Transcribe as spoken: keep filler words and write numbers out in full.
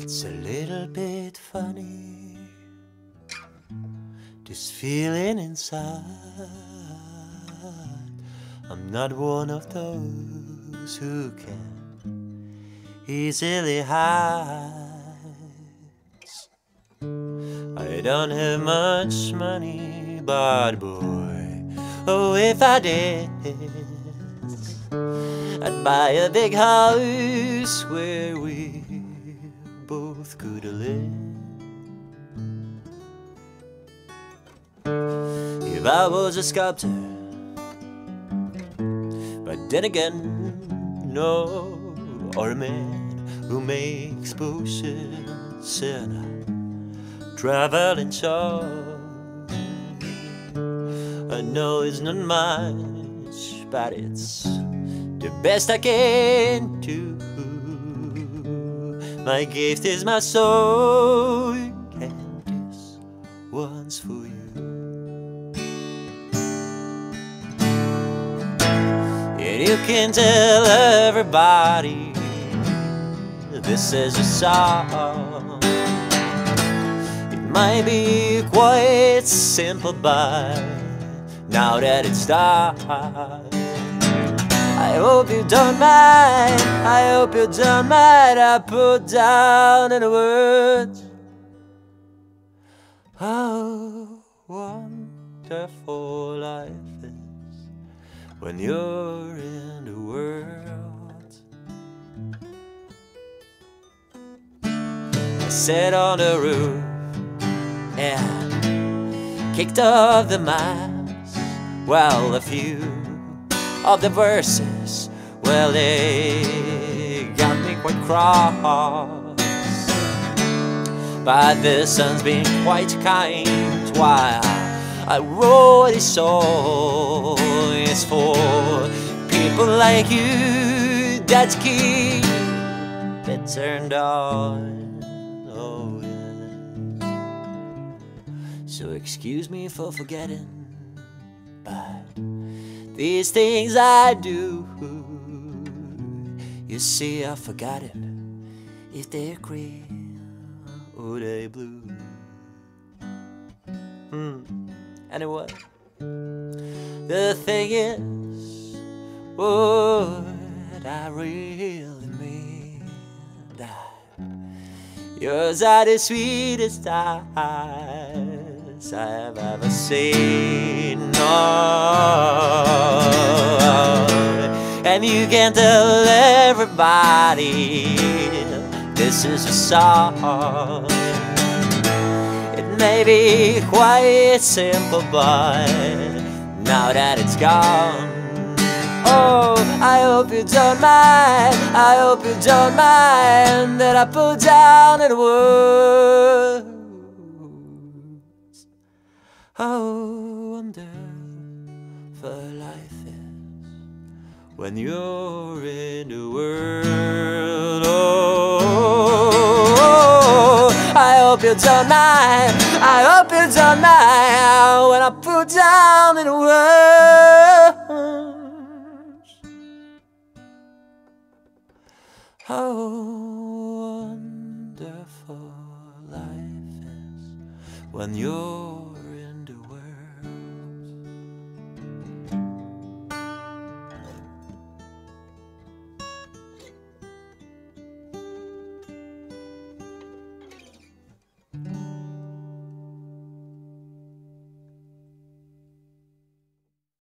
It's a little bit funny, this feeling inside. I'm not one of those who can easily hide. I don't have much money, but boy, oh if I did, I'd buy a big house where we both could live. If I was a sculptor, but then again, no, or a man who makes potions in a traveling show. I know it's not much, but it's the best I can do. My gift is my soul, and this one's for you. And you can tell everybody this is a song. It might be quite simple, but now that it's done, I hope you don't mind, I hope you don't mind I put down in the words how wonderful life is when you're in the world. I sat on the roof and kicked off the mask. Well, a few of the verses, well, they got me quite cross, but the sun's been quite kind while I wrote this song. It's for people like you that keep it turned on. Oh yeah. So excuse me for forgetting, but these things I do, you see, I've forgotten if they're green or they blue. Hmm. Anyway, the thing is, what I really mean, that yours are the sweetest eyes I've ever seen. Oh, and you can tell everybody this is a song. It may be quite simple, but now that it's gone, oh, I hope you don't mind, I hope you don't mind that I put down in words how wonderful life is when you're in the world. Oh, I hope you don't mind, I hope you don't mind when I put down in words how wonderful life is when you're